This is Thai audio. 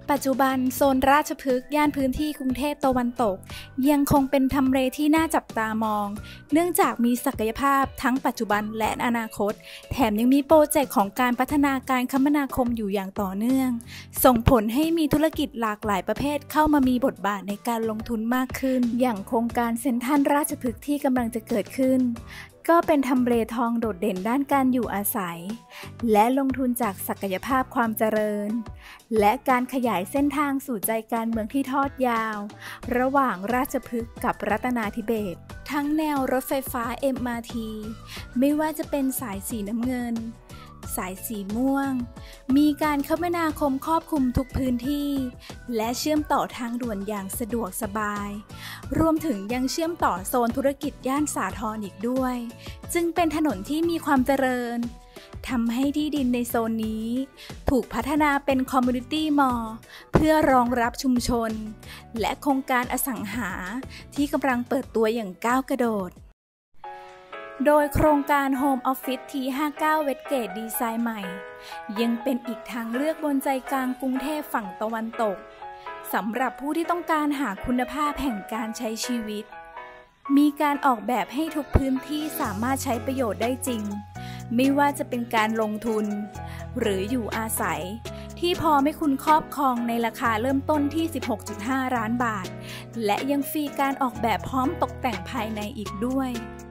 ปัจจุบันโซนราชพฤกษ์ย่านพื้นที่กรุงเทพตะวันตกยังคงเป็นทำเลที่น่าจับตามองเนื่องจากมีศักยภาพทั้งปัจจุบันและอนาคตแถมยังมีโปรเจกต์ของการพัฒนาการคมนาคมอยู่อย่างต่อเนื่องส่งผลให้มีธุรกิจหลากหลายประเภทเข้ามามีบทบาทในการลงทุนมากขึ้นอย่างโครงการเซ็นทรัลราชพฤกษ์ที่กำลังจะเกิดขึ้นก็เป็นทำเลทองโดดเด่นด้านการอยู่อาศัยและลงทุนจากศักยภาพความเจริญและการขยายเส้นทางสู่ใจกลางเมืองที่ทอดยาวระหว่างราชพฤกษ์กับรัตนาธิเบศรทั้งแนวรถไฟฟ้า MRT ไม่ว่าจะเป็นสายสีน้ำเงินสายสีม่วงมีการคมนาคมครอบคลุมทุกพื้นที่และเชื่อมต่อทางด่วนอย่างสะดวกสบายรวมถึงยังเชื่อมต่อโซนธุรกิจย่านสาทรอีกด้วยจึงเป็นถนนที่มีความเจริญทำให้ที่ดินในโซนนี้ถูกพัฒนาเป็นคอมมูนิตี้มอลล์เพื่อรองรับชุมชนและโครงการอสังหาที่กำลังเปิดตัวอย่างก้าวกระโดดโดยโครงการ Home Office T59 Westgate ดีไซน์ใหม่ยังเป็นอีกทางเลือกบนใจกลางกรุงเทพฝั่งตะวันตกสำหรับผู้ที่ต้องการหาคุณภาพแห่งการใช้ชีวิตมีการออกแบบให้ทุกพื้นที่สามารถใช้ประโยชน์ได้จริงไม่ว่าจะเป็นการลงทุนหรืออยู่อาศัยที่พอไม่คุณครอบครองในราคาเริ่มต้นที่ 16.5 ล้านบาทและยังฟรีการออกแบบพร้อมตกแต่งภายในอีกด้วย